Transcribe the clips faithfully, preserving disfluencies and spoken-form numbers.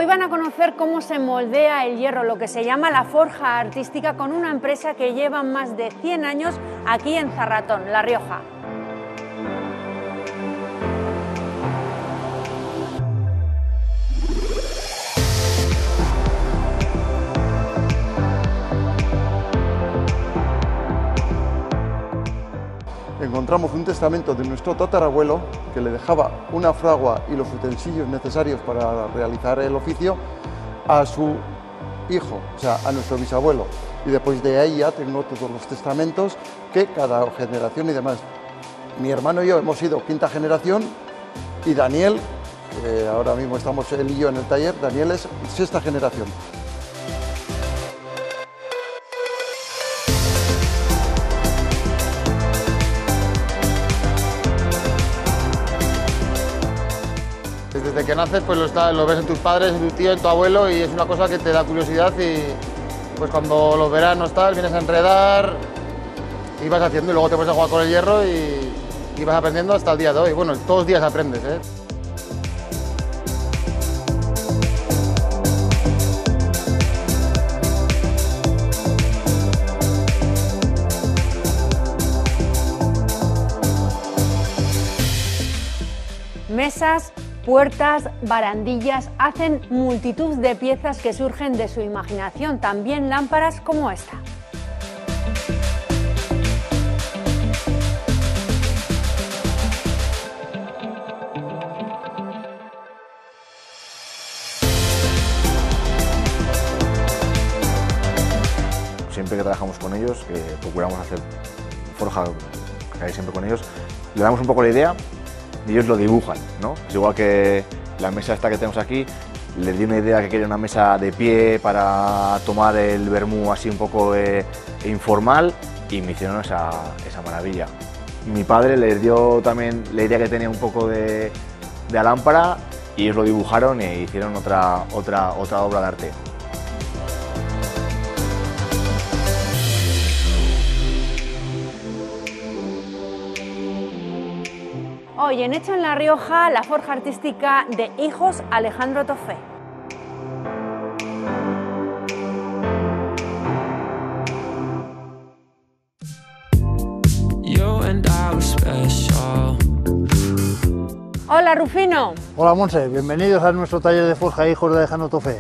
Hoy van a conocer cómo se moldea el hierro, lo que se llama la forja artística, con una empresa que lleva más de cien años aquí en Zarratón, La Rioja. Encontramos un testamento de nuestro tatarabuelo que le dejaba una fragua y los utensilios necesarios para realizar el oficio a su hijo, o sea, a nuestro bisabuelo. Y después de ahí ya tengo todos los testamentos que cada generación y demás. Mi hermano y yo hemos sido quinta generación y Daniel, que ahora mismo estamos él y yo en el taller, Daniel es sexta generación. Desde que naces pues lo, está, lo ves en tus padres, en tu tío, en tu abuelo y es una cosa que te da curiosidad y pues cuando los veranos tal, vienes a enredar y vas haciendo y luego te pones a jugar con el hierro y, y vas aprendiendo hasta el día de hoy. Bueno, todos los días aprendes, ¿eh? Mesas, puertas, barandillas, hacen multitud de piezas que surgen de su imaginación, también lámparas como esta. Siempre que trabajamos con ellos, que procuramos hacer forja que hay siempre con ellos, le damos un poco la idea y ellos lo dibujan, ¿no? Es igual que la mesa esta que tenemos aquí, les di una idea que quería una mesa de pie para tomar el vermú así un poco eh, informal y me hicieron esa, esa maravilla. Mi padre les dio también la idea que tenía un poco de, de lámpara y ellos lo dibujaron e hicieron otra, otra, otra obra de arte. Hoy en Hecho en La Rioja, la forja artística de Hijos Alejandro Tofé. Hola Rufino. Hola Monse, bienvenidos a nuestro taller de forja Hijos de Alejandro Tofé.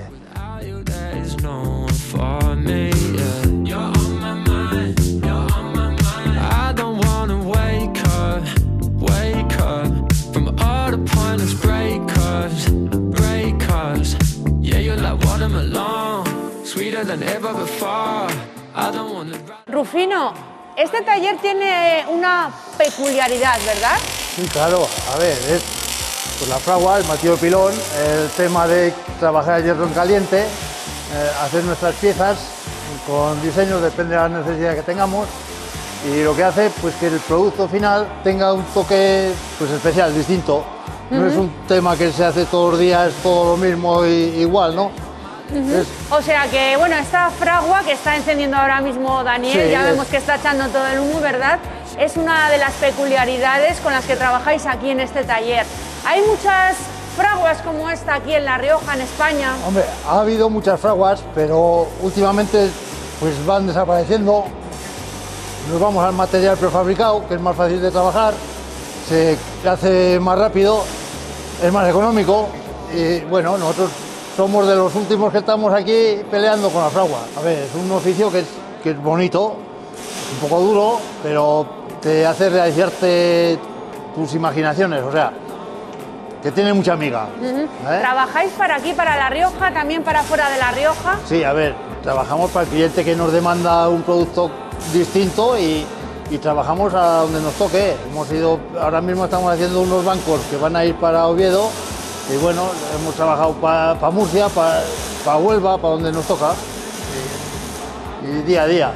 Rufino, este taller tiene una peculiaridad, ¿verdad? Sí, claro. A ver, es pues la fragua, el martillo pilón, el tema de trabajar el hierro en caliente, eh, hacer nuestras piezas con diseños, depende de la necesidad que tengamos, y lo que hace pues que el producto final tenga un toque pues especial, distinto. No uh-huh. Es un tema que se hace todos los días, todo lo mismo y igual, ¿no? Uh-huh. Es... O sea que, bueno, esta fragua que está encendiendo ahora mismo Daniel, sí, ya vemos es... que está echando todo el humo, ¿verdad? Es una de las peculiaridades con las que trabajáis aquí en este taller. ¿Hay muchas fraguas como esta aquí en La Rioja, en España? Hombre, ha habido muchas fraguas, pero últimamente pues van desapareciendo. Nos vamos al material prefabricado, que es más fácil de trabajar, se hace más rápido, es más económico y bueno, nosotros somos de los últimos que estamos aquí peleando con la fragua. A ver, es un oficio que es, que es bonito, es un poco duro, pero te hace realizarte tus imaginaciones, o sea, que tiene mucha amiga. Uh-huh. ¿eh? ¿Trabajáis para aquí, para La Rioja, también para fuera de La Rioja? Sí, a ver, trabajamos para el cliente que nos demanda un producto distinto y, y trabajamos a donde nos toque. Hemos ido, ahora mismo estamos haciendo unos bancos que van a ir para Oviedo y bueno, hemos trabajado para pa Murcia, para pa Huelva, para donde nos toca y, y día a día.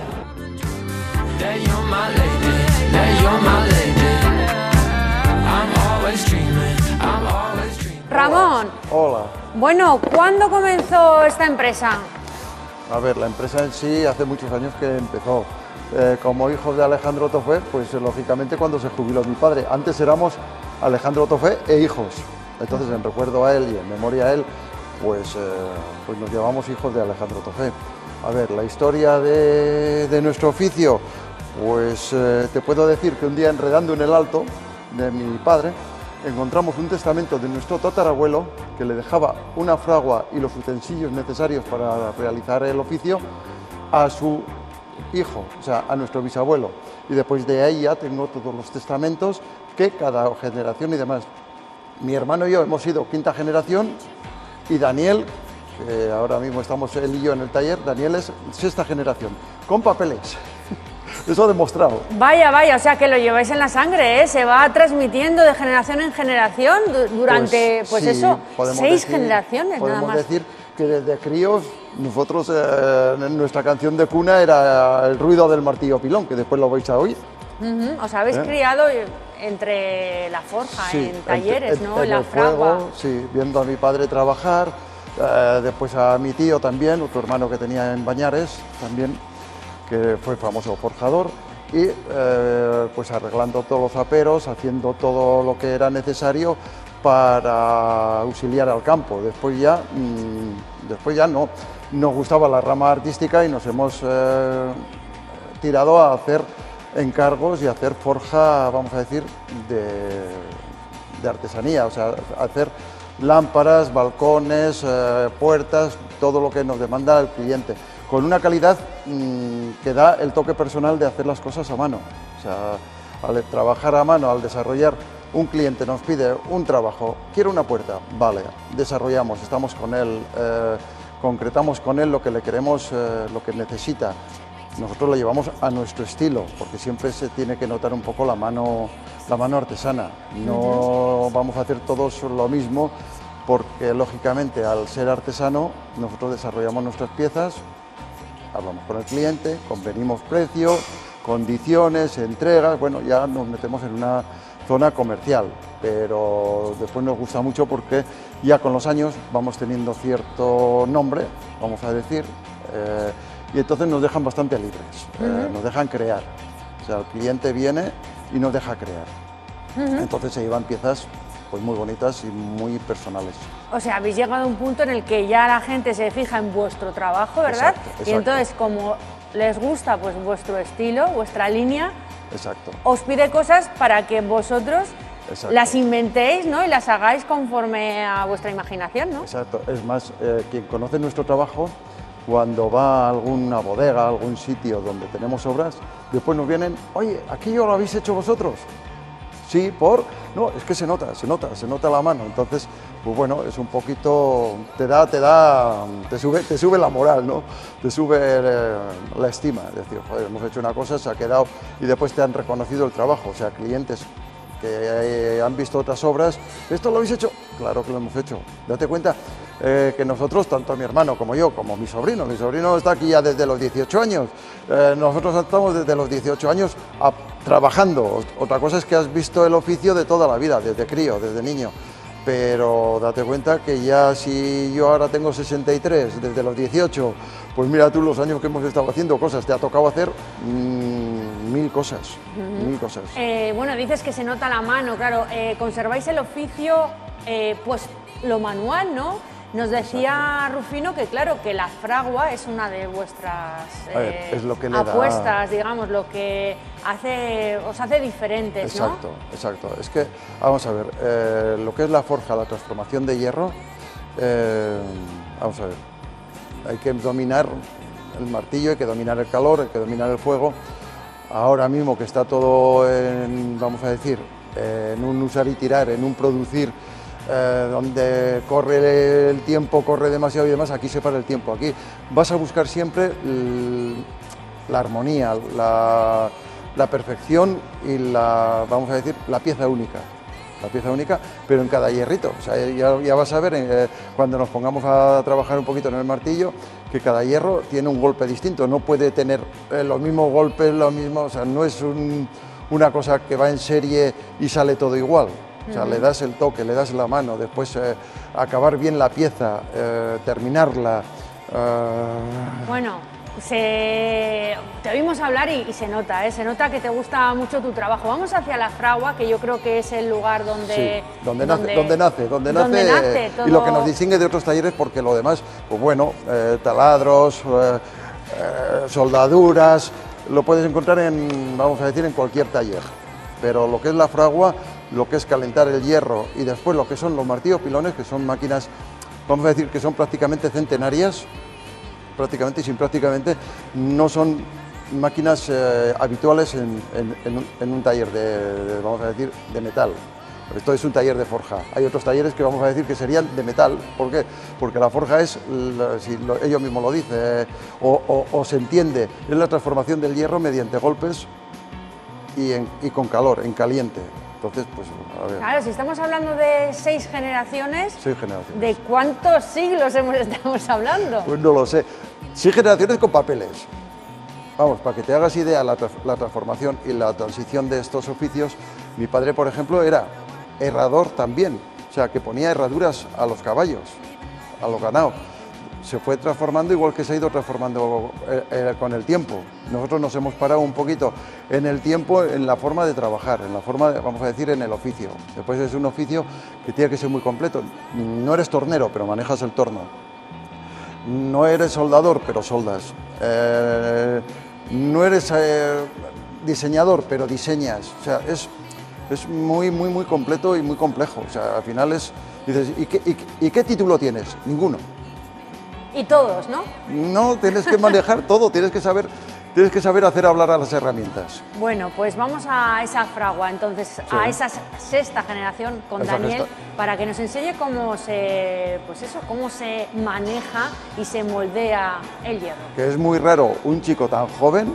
Ramón. Hola. Bueno, ¿cuándo comenzó esta empresa? A ver, la empresa en sí hace muchos años que empezó. Eh, como hijos de Alejandro Tofé, pues lógicamente cuando se jubiló mi padre. Antes éramos Alejandro Tofé e hijos. Entonces, en recuerdo a él y en memoria a él, pues, eh, pues nos llamamos hijos de Alejandro Tofé. A ver, la historia de, de nuestro oficio, pues eh, te puedo decir que un día enredando en el alto de mi padre, encontramos un testamento de nuestro tatarabuelo que le dejaba una fragua y los utensilios necesarios para realizar el oficio a su hijo, o sea, a nuestro bisabuelo. Y después de ahí ya tengo todos los testamentos que cada generación y demás. Mi hermano y yo hemos sido quinta generación y Daniel, que ahora mismo estamos él y yo en el taller, Daniel es sexta generación, con papeles. Eso ha demostrado. Vaya, vaya, o sea que lo lleváis en la sangre, ¿eh? Se va transmitiendo de generación en generación durante, pues, pues sí, eso, seis decir, generaciones nada podemos más. Podemos decir que desde críos, nosotros, eh, nuestra canción de cuna era el ruido del martillo pilón, que después lo vais a oír. Uh-huh. Os habéis ¿Eh? criado entre la forja, sí, en talleres, en, ¿no? En, en la el fragua. Fuego, sí, viendo a mi padre trabajar, eh, después a mi tío también, otro hermano que tenía en Bañares también, que fue famoso forjador, y eh, pues arreglando todos los aperos, haciendo todo lo que era necesario para auxiliar al campo. Después ya, mmm, después ya no, nos gustaba la rama artística y nos hemos eh, tirado a hacer encargos y a hacer forja, vamos a decir, de, de artesanía, o sea, hacer lámparas, balcones, eh, puertas, todo lo que nos demanda el cliente, con una calidad mmm, que da el toque personal de hacer las cosas a mano. O sea, al trabajar a mano, al desarrollar, un cliente nos pide un trabajo, quiere una puerta, vale, desarrollamos, estamos con él, eh, concretamos con él lo que le queremos, eh, lo que necesita. Nosotros lo llevamos a nuestro estilo, porque siempre se tiene que notar un poco la mano, la mano artesana. No uh-huh. vamos a hacer todos lo mismo, porque lógicamente al ser artesano nosotros desarrollamos nuestras piezas, hablamos con el cliente, convenimos precios, condiciones, entregas, bueno, ya nos metemos en una zona comercial, pero después nos gusta mucho porque ya con los años vamos teniendo cierto nombre, vamos a decir, eh, y entonces nos dejan bastante libres, uh-huh. eh, nos dejan crear, o sea, el cliente viene y nos deja crear, uh-huh. entonces se llevan piezas pues muy bonitas y muy personales. O sea, habéis llegado a un punto en el que ya la gente se fija en vuestro trabajo, ¿verdad? Exacto, exacto. Y entonces, como les gusta pues vuestro estilo, vuestra línea, exacto. os pide cosas para que vosotros exacto. las inventéis, ¿no? Y las hagáis conforme a vuestra imaginación, ¿no? Exacto. Es más, eh, quien conoce nuestro trabajo, cuando va a alguna bodega, a algún sitio donde tenemos obras, después nos vienen, oye, ¿aquello lo habéis hecho vosotros? Sí, por... No, es que se nota, se nota, se nota la mano. Entonces, pues bueno, es un poquito... Te da, te da... Te sube, te sube la moral, ¿no? Te sube eh, la estima. Es decir, joder, hemos hecho una cosa, se ha quedado... Y después te han reconocido el trabajo. O sea, clientes que eh, han visto otras obras. ¿Esto lo habéis hecho? Claro que lo hemos hecho. Date cuenta eh, que nosotros, tanto mi hermano como yo, como mi sobrino, mi sobrino está aquí ya desde los dieciocho años. Eh, nosotros estamos desde los dieciocho años a, trabajando. Otra cosa es que has visto el oficio de toda la vida, desde crío, desde niño. Pero date cuenta que ya si yo ahora tengo sesenta y tres, desde los dieciocho, pues mira tú los años que hemos estado haciendo cosas, te ha tocado hacer mmm, mil cosas, uh-huh. mil cosas. Eh, bueno, dices que se nota la mano, claro, eh, conserváis el oficio, eh, pues lo manual, ¿no? Nos decía Exacto. Rufino que claro, que la fragua es una de vuestras eh, ver, es lo que le apuestas, da... digamos, lo que hace, os hace diferentes, exacto, ¿no? Exacto, es que, vamos a ver, eh, lo que es la forja, la transformación de hierro, eh, vamos a ver, hay que dominar el martillo, hay que dominar el calor, hay que dominar el fuego. Ahora mismo que está todo en, vamos a decir, en un usar y tirar, en un producir, Eh, donde corre el tiempo, corre demasiado y demás, aquí se para el tiempo. Aquí vas a buscar siempre el, la armonía, la, la perfección y la, vamos a decir, la pieza única. La pieza única, pero en cada hierrito. O sea, ya, ya vas a ver eh, cuando nos pongamos a trabajar un poquito en el martillo, que cada hierro tiene un golpe distinto, no puede tener eh, los mismos golpes, los mismos, o sea, no es un, una cosa que va en serie y sale todo igual. O sea, uh-huh. le das el toque, le das la mano, después eh, acabar bien la pieza, eh, terminarla. Eh, bueno, se... te oímos hablar y, y se nota, ¿eh? Se nota que te gusta mucho tu trabajo. Vamos hacia la fragua, que yo creo que es el lugar donde... Sí, donde, nace, donde, donde nace, donde nace, donde nace todo... y lo que nos distingue de otros talleres, porque lo demás, pues bueno, eh, taladros, eh, eh, soldaduras, lo puedes encontrar en, vamos a decir, en cualquier taller. Pero lo que es la fragua, lo que es calentar el hierro y después lo que son los martillos pilones, que son máquinas, vamos a decir que son prácticamente centenarias, prácticamente y sin prácticamente, no son máquinas eh, habituales en, en, en, un, en un taller de, de, vamos a decir, de metal. Esto es un taller de forja. Hay otros talleres que vamos a decir que serían de metal. ¿Por qué? Porque la forja es, si lo, ellos mismos lo dicen, eh, o, o, o se entiende, es la transformación del hierro mediante golpes y, en, y con calor, en caliente. Entonces, pues, a ver. Claro, si estamos hablando de seis generaciones, seis generaciones. ¿De cuántos siglos hemos, estamos hablando? Pues no lo sé. Seis generaciones con papeles. Vamos, para que te hagas idea la, la transformación y la transición de estos oficios, mi padre, por ejemplo, era herrador también, o sea, que ponía herraduras a los caballos, a los ganados. Se fue transformando igual que se ha ido transformando eh, eh, con el tiempo. Nosotros nos hemos parado un poquito en el tiempo, en la forma de trabajar, en la forma, de, vamos a decir, en el oficio. Después es un oficio que tiene que ser muy completo. No eres tornero, pero manejas el torno. No eres soldador, pero soldas. Eh, no eres eh, diseñador, pero diseñas. O sea, es, es muy, muy, muy completo y muy complejo. O sea, al final es... Dices, ¿y qué, y, y qué título tienes? Ninguno. Y todos, ¿no? No, tienes que manejar todo, tienes que saber, tienes que saber hacer hablar a las herramientas. Bueno, pues vamos a esa fragua, entonces, sí. a esa sexta generación con esa Daniel, gesta. Para que nos enseñe cómo se, pues eso, cómo se maneja y se moldea el hierro. Que es muy raro un chico tan joven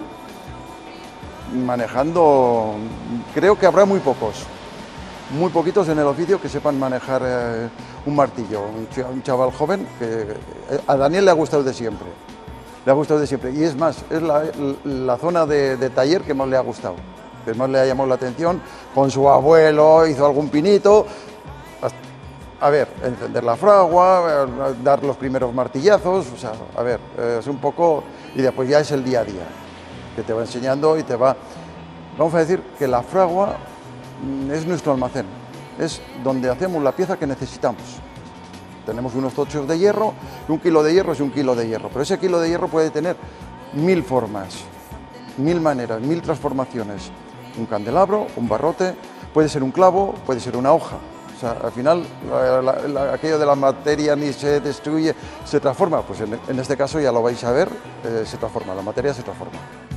manejando, creo que habrá muy pocos, muy poquitos en el oficio que sepan manejar eh, un martillo, un chaval joven que a Daniel le ha gustado de siempre, le ha gustado de siempre y es más, es la, la zona de, de taller que más le ha gustado, que más le ha llamado la atención, con su abuelo hizo algún pinito, a ver, encender la fragua, dar los primeros martillazos, o sea, a ver, es un poco, y después ya es el día a día, que te va enseñando y te va, vamos a decir que la fragua es nuestro almacén, es donde hacemos la pieza que necesitamos. Tenemos unos tochos de hierro, un kilo de hierro es un kilo de hierro, pero ese kilo de hierro puede tener mil formas, mil maneras, mil transformaciones. Un candelabro, un barrote, puede ser un clavo, puede ser una hoja. O sea, al final, la, la, la, aquello de la materia ni se destruye, se transforma. Pues en, en este caso ya lo vais a ver, eh, se transforma, la materia se transforma.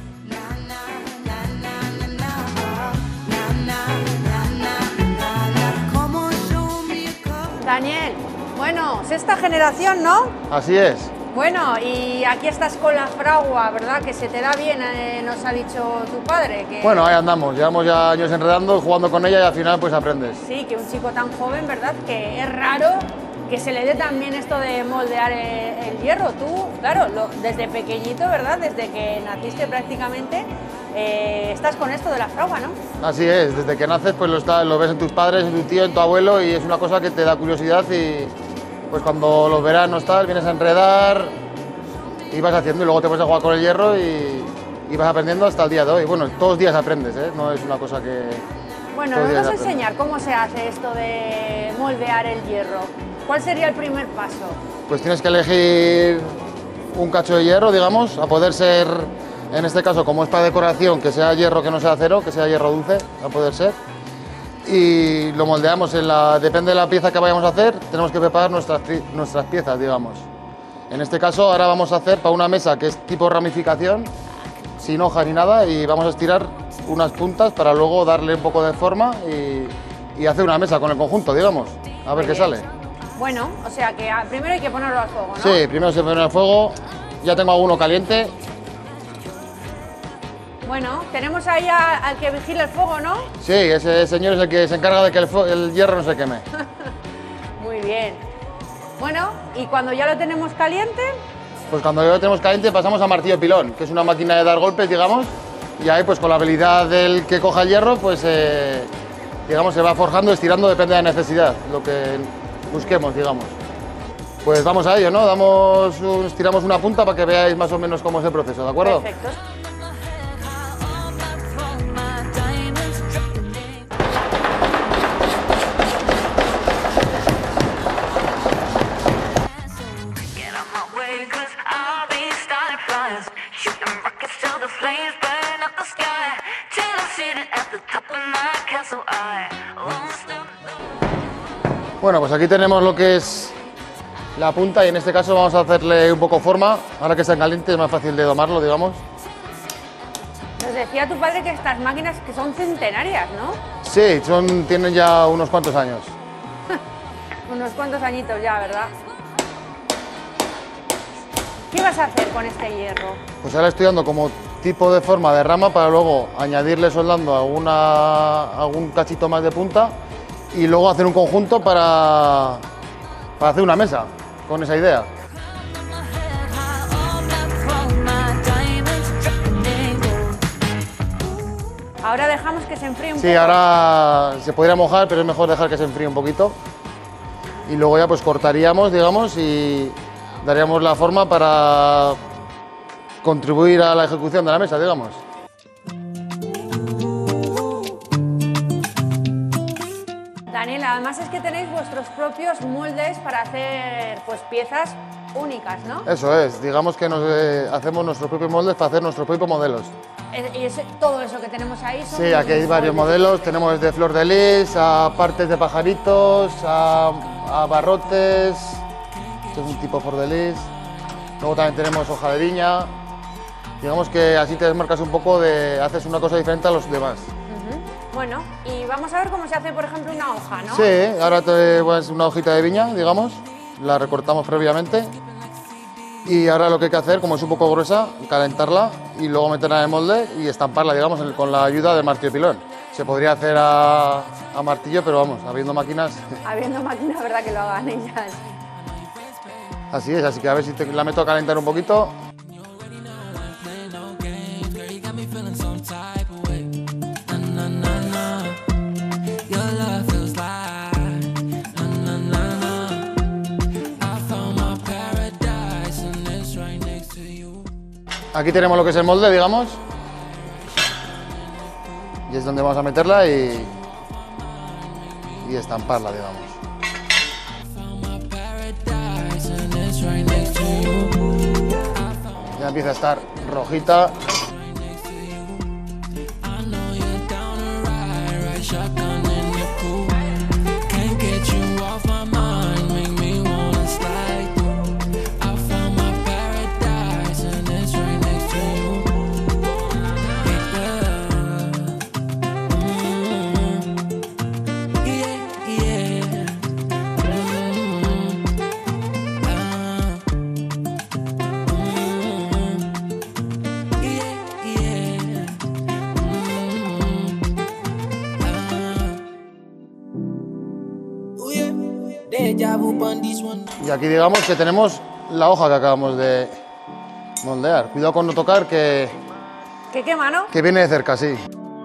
Daniel, bueno, sexta generación, ¿no? Así es. Bueno, y aquí estás con la fragua, ¿verdad? Que se te da bien, eh, nos ha dicho tu padre. Que... Bueno, ahí andamos, llevamos ya años enredando, jugando con ella y al final pues aprendes. Sí, que un chico tan joven, ¿verdad? Que es raro que se le dé también esto de moldear el, el hierro. Tú, claro, lo, desde pequeñito, ¿verdad? Desde que naciste prácticamente, eh, estás con esto de la fragua, ¿no? Así es, desde que naces pues lo, está, lo ves en tus padres, en tu tío, en tu abuelo y es una cosa que te da curiosidad y pues cuando los veranos tal, vienes a enredar y vas haciendo y luego te pones a jugar con el hierro y, y vas aprendiendo hasta el día de hoy. Bueno, todos los días aprendes, ¿eh? No es una cosa que... Bueno, nos vas a enseñar cómo se hace esto de moldear el hierro. ¿Cuál sería el primer paso? Pues tienes que elegir un cacho de hierro, digamos, a poder ser, en este caso, como es para decoración, que sea hierro que no sea acero, que sea hierro dulce, a poder ser. Y lo moldeamos, en la, depende de la pieza que vayamos a hacer, tenemos que preparar nuestras, nuestras piezas, digamos. En este caso, ahora vamos a hacer para una mesa que es tipo ramificación, sin hojas ni nada, y vamos a estirar unas puntas para luego darle un poco de forma y, y hacer una mesa con el conjunto, digamos, a ver qué sale. Bueno, o sea que primero hay que ponerlo al fuego, ¿no? Sí, primero se pone al fuego, ya tengo alguno caliente. Bueno, tenemos ahí a, al que vigila el fuego, ¿no? Sí, ese señor es el que se encarga de que el, el hierro no se queme. Muy bien. Bueno, ¿y cuando ya lo tenemos caliente? Pues cuando ya lo tenemos caliente pasamos a martillo pilón, que es una máquina de dar golpes, digamos, y ahí pues con la habilidad del que coja el hierro, pues eh, digamos se va forjando, estirando, depende de la necesidad, lo que busquemos, digamos. Pues vamos a ello, ¿no? Damos un, tiramos una punta para que veáis más o menos cómo es el proceso, ¿de acuerdo? Perfecto. Bueno, pues aquí tenemos lo que es la punta y en este caso vamos a hacerle un poco forma. Ahora que está en caliente es más fácil de domarlo, digamos. Nos decía tu padre que estas máquinas que son centenarias, ¿no? Sí, son, tienen ya unos cuantos años. Unos cuantos añitos ya, ¿verdad? ¿Qué vas a hacer con este hierro? Pues ahora estoy dando como tipo de forma de rama para luego añadirle soldando alguna, algún cachito más de punta y luego hacer un conjunto para, para hacer una mesa con esa idea. Ahora dejamos que se enfríe un Sí, poco. ahora se podría mojar, pero es mejor dejar que se enfríe un poquito. Y luego ya pues cortaríamos, digamos, y daríamos la forma para contribuir a la ejecución de la mesa, digamos. Daniel, además es que tenéis vuestros propios moldes para hacer pues piezas únicas, ¿no? Eso es, digamos que nos, eh, hacemos nuestros propios moldes para hacer nuestros propios modelos. Y ese- todo eso que tenemos ahí son Sí, aquí hay varios moldes. modelos, tenemos desde flor de lis a partes de pajaritos, a, a barrotes, esto es un tipo flor de lis. Luego también tenemos hoja de viña. Digamos que así te desmarcas un poco, de haces una cosa diferente a los demás. Ujú. Bueno, y vamos a ver cómo se hace, por ejemplo, una hoja, ¿no? Sí, ahora te pones una hojita de viña, digamos, la recortamos previamente. Y ahora lo que hay que hacer, como es un poco gruesa, calentarla y luego meterla en el molde y estamparla, digamos, en- con la ayuda del martillo pilón. Se podría hacer a, a martillo, pero vamos, habiendo máquinas, Habiendo máquina, ¿verdad? Que lo hagan ellas. así es. Así que a ver si te- la meto a calentar un poquito. Aquí tenemos lo que es el molde, digamos. Y es donde vamos a meterla y, y estamparla, digamos. Ya empieza a estar rojita. Y aquí digamos que tenemos la hoja que acabamos de moldear. Cuidado con no tocar, que, ¿Qué quema, no? que viene de cerca, sí.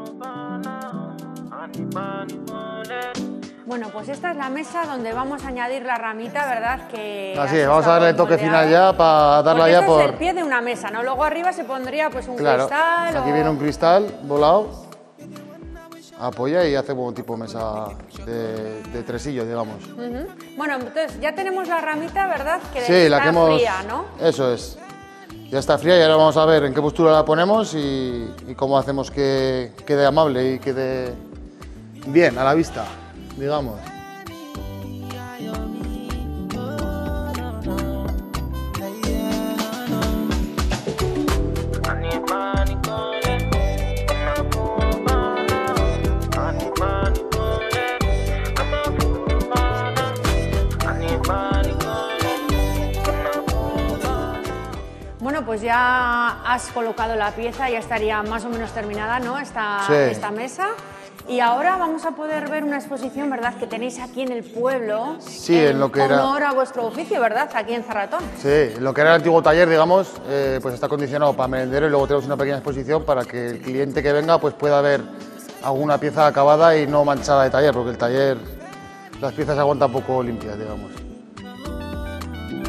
Bueno, pues esta es la mesa donde vamos a añadir la ramita, ¿verdad? Que Así has es, vamos a darle el estado toque final moldeado. ya para darla Porque ya esto es por... el pie de una mesa, ¿no? Luego arriba se pondría pues un Claro, cristal aquí o... viene un cristal volado, apoya y hace como tipo mesa de, de tresillo, digamos. Ujú. Bueno, entonces ya tenemos la ramita, ¿verdad? Que Sí, está la que hemos... fría, ¿no? Eso es. Ya está fría y ahora vamos a ver en qué postura la ponemos y, y cómo hacemos que quede amable y quede bien a la vista, digamos. Bueno, pues ya has colocado la pieza, ya estaría más o menos terminada, ¿no? Esta, Sí. esta mesa. Y ahora vamos a poder ver una exposición, ¿verdad? Que tenéis aquí en el pueblo. Sí, en lo que era- honor a vuestro oficio, ¿verdad? Aquí en Zarratón. Sí, lo que era el antiguo taller, digamos, eh, pues está acondicionado para merendero y luego tenemos una pequeña exposición para que el cliente que venga pues pueda ver alguna pieza acabada y no manchada de taller, porque el taller, las piezas se aguantan poco limpias, digamos.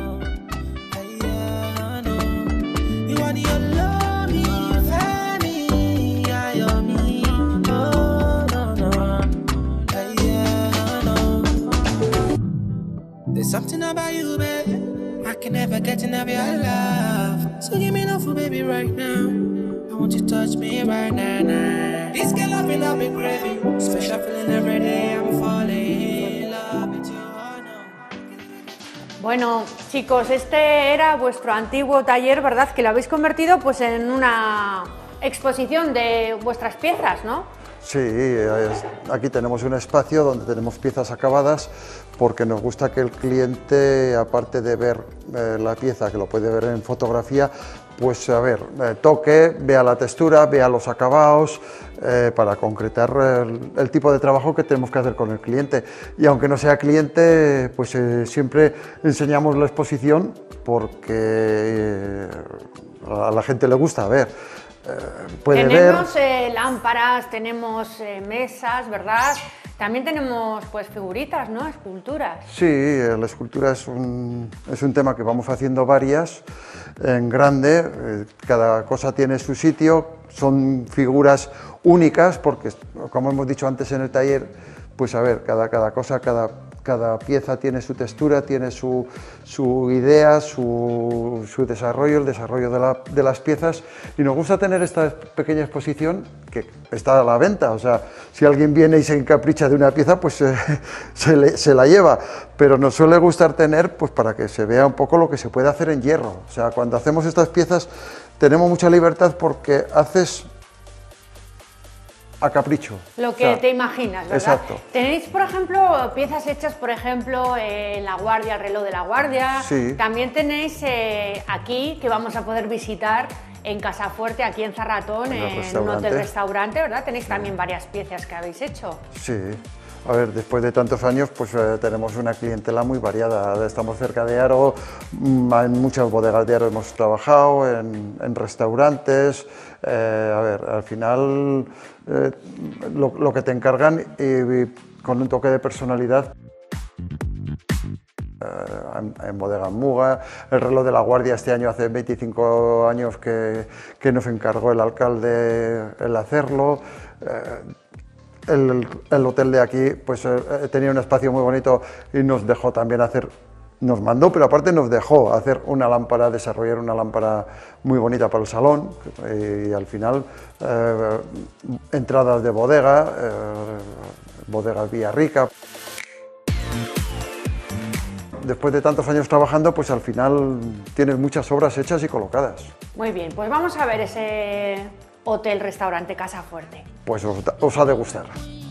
There's something about you, babe. I can never get enough of your love. So give me enough, baby, right now. I want you to touch me right now, now. This girl I've been, I've been craving. Special feeling every day, I'm falling in love with you, oh no. Bueno, chicos, este era vuestro antiguo taller, ¿verdad? Que lo habéis convertido pues en una exposición de vuestras piezas, ¿no? Sí, aquí tenemos un espacio donde tenemos piezas acabadas porque nos gusta que el cliente, aparte de ver eh, la pieza, que lo puede ver en fotografía, pues a ver, eh, toque, vea la textura, vea los acabados, eh, para concretar el, el tipo de trabajo que tenemos que hacer con el cliente. Y aunque no sea cliente, pues eh, siempre enseñamos la exposición porque eh, a la gente le gusta ver. Eh, puede tenemos ver... eh, lámparas, tenemos eh, mesas, ¿verdad? También tenemos pues figuritas, ¿no? Esculturas. Sí, eh, la escultura es un, es un tema que vamos haciendo varias en grande, eh, cada cosa tiene su sitio, son figuras únicas porque, como hemos dicho antes en el taller, pues a ver, cada, cada cosa, cada, cada pieza tiene su textura, tiene su, su idea, su, su desarrollo, el desarrollo de, la, de las piezas, y nos gusta tener esta pequeña exposición que está a la venta. O sea, si alguien viene y se encapricha de una pieza, pues eh, se, le, se la lleva, pero nos suele gustar tener, pues para que se vea un poco lo que se puede hacer en hierro. O sea, cuando hacemos estas piezas tenemos mucha libertad porque haces a capricho. Lo que o sea, te imaginas, ¿verdad? Exacto. Tenéis, por ejemplo, piezas hechas, por ejemplo, eh, en La Guardia, el reloj de La Guardia. Sí. También tenéis eh, aquí, que vamos a poder visitar, en Casafuerte, aquí en Zarratón, en, en un hotel-restaurante, ¿verdad? Tenéis también varias piezas que habéis hecho. Sí. A ver, después de tantos años, pues eh, tenemos una clientela muy variada. Estamos cerca de Haro, en muchas bodegas de Haro hemos trabajado, en, en restaurantes. Eh, a ver, al final eh, lo, lo que te encargan y, y con un toque de personalidad. Eh, en, en Bodega Muga, el reloj de La Guardia este año hace veinticinco años que, que nos encargó el alcalde el hacerlo. Eh, El, el hotel de aquí pues eh, tenía un espacio muy bonito y nos dejó también hacer, nos mandó, pero aparte nos dejó hacer una lámpara, desarrollar una lámpara muy bonita para el salón, y, y al final eh, entradas de bodega, eh, bodegas Villarrica. Después de tantos años trabajando, pues al final tienes muchas obras hechas y colocadas. Muy bien, pues vamos a ver ese hotel-restaurante Casafuerte. Pues os, os ha de gustar.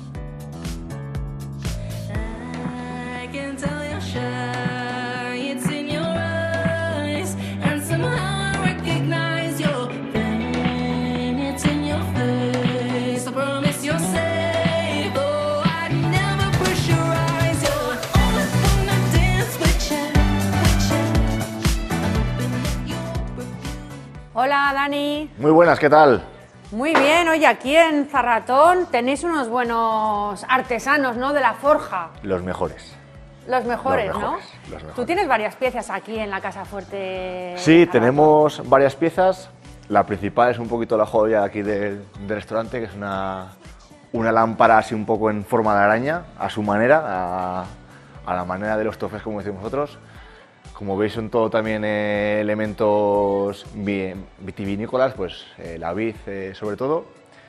Hola, Dani. Muy buenas, ¿qué tal? Muy bien, oye, aquí en Zarratón tenéis unos buenos artesanos, ¿no?, de la forja. Los mejores. Los mejores, los mejores ¿no? Los mejores. Tú tienes varias piezas aquí en la Casafuerte. Sí, tenemos varias piezas. La principal es un poquito la joya aquí del, del restaurante, que es una, una lámpara así un poco en forma de araña, a su manera, a, a la manera de los tofés, como decimos nosotros. Como veis, son todo también eh, elementos vitivinícolas, pues eh, la vid eh, sobre todo,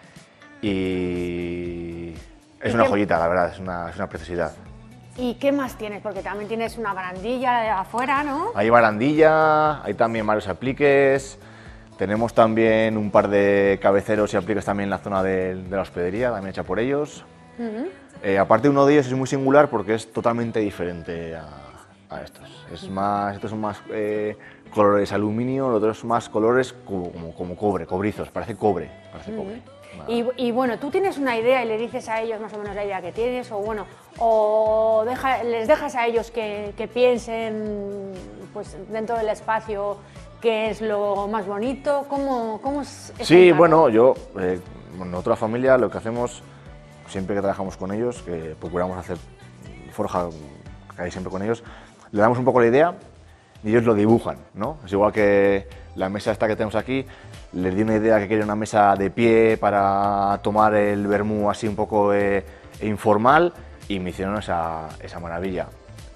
y es una joyita, la verdad, es una, es una preciosidad. ¿Y qué más tienes? Porque también tienes una barandilla de afuera, ¿no? Hay barandilla, hay también varios apliques, tenemos también un par de cabeceros y apliques también en la zona de, de la hospedería, también hecha por ellos. Uh-huh. eh, aparte, uno de ellos es muy singular porque es totalmente diferente a... a estos. Es más, estos son más eh, colores aluminio, los otros más colores como, como, como cobre, cobrizos, parece cobre. Parece cobre. Uh-huh. y, y bueno, tú tienes una idea y le dices a ellos más o menos la idea que tienes, o bueno, o deja, les dejas a ellos que, que piensen pues, dentro del espacio qué es lo más bonito, cómo, cómo es. Sí, bueno, yo, eh, en otra familia lo que hacemos, siempre que trabajamos con ellos, que procuramos hacer forja, que hay siempre con ellos, le damos un poco la idea y ellos lo dibujan, ¿no? Es igual que la mesa esta que tenemos aquí, les di una idea que quería una mesa de pie para tomar el vermú así un poco eh, informal, y me hicieron esa, esa maravilla.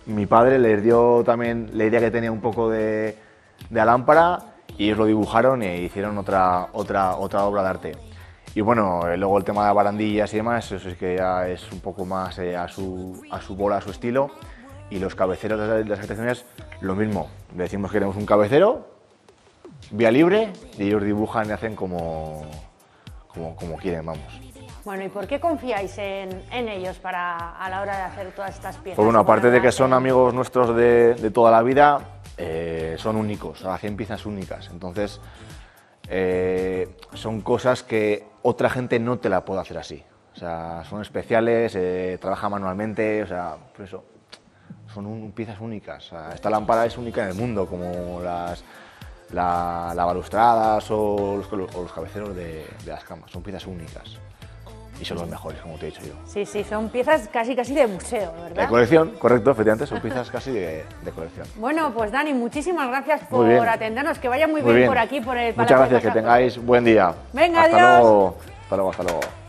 mi padre les dio también la idea que tenía un poco de, de la lámpara y ellos lo dibujaron e hicieron otra, otra, otra obra de arte. Y bueno, luego el tema de barandillas y demás, eso es que ya es un poco más eh, a, su, a su bola, a su estilo. Y los cabeceros de las habitaciones, lo mismo. Le decimos que queremos un cabecero, vía libre, y ellos dibujan y hacen como, como, como quieren, vamos. Bueno, ¿y por qué confiáis en, en ellos para, a la hora de hacer todas estas piezas? Pues bueno, aparte de que son amigos nuestros de, de toda la vida, eh, son únicos, hacen piezas únicas. Entonces, eh, son cosas que otra gente no te la puede hacer así. O sea, son especiales, eh, trabajan manualmente, o sea, por eso. Son un, piezas únicas. O sea, esta lámpara es única en el mundo, como las la, la balustradas o los, o los cabeceros de, de las camas. Son piezas únicas y son los mejores, como te he dicho yo. Sí, sí, son piezas casi casi de museo, ¿verdad? De colección, correcto, efectivamente, son piezas casi de, de colección. Bueno, pues Dani, muchísimas gracias por atendernos, que vaya muy, muy bien, bien por aquí, por el Palacio. Muchas gracias, que tengáis buen día. Venga, hasta adiós. Luego. Hasta luego, hasta luego.